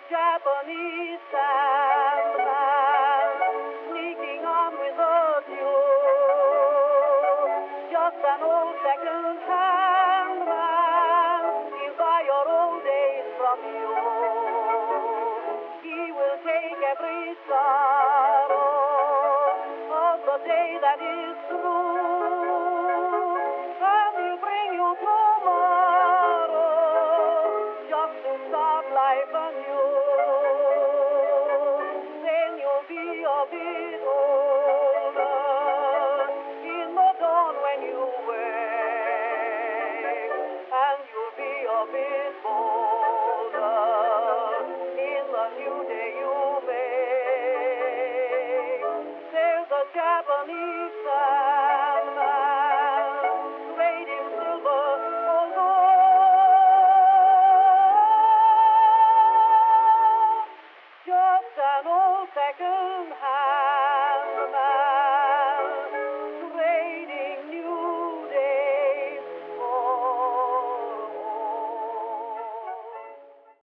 Japanese sandman sneaking on with a tune. Just an old second-hand man, he'll buy your old days from you. He will take every sorrow of the day that is through, and he'll bring you tomorrow just to start life anew. Then you'll be a bit older in the dawn when you wake, and you'll be a bit bolder in the new day you make. There's a Japanese